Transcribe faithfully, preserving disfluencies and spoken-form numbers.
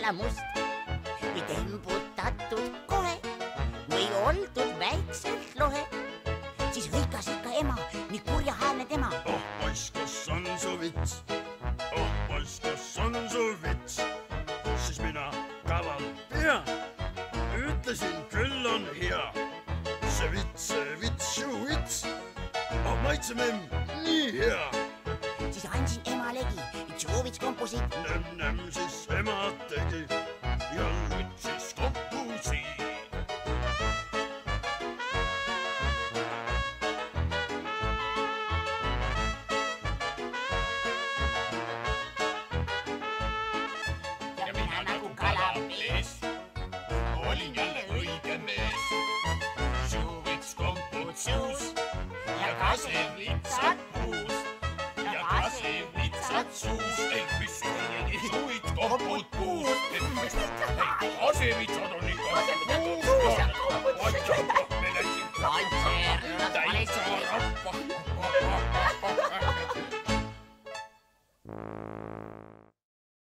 kalamust või tembutatud kohe või oldud väikselt lohe, siis hõikas ikka ema, nii kurjahäälne tema. Oh poiss, kus on su vits? Oh poiss, kus on su vits? Siis mina kalal pea, ütlesin, küll on hea. See vits, see vits, su vits, oh maitse memm, nii hea. Siis andsin emalegi tšuvits kompusid. Nem-nem siis ema tegi ja võtsis kompusi. Ja mina nagu kalamees olin jälle õige mees. Tšuvits komput suus ja kasevlitsad puus. Ja kasevlitsad suus, ei mis tšuvits komput puus. Kasevlitsad on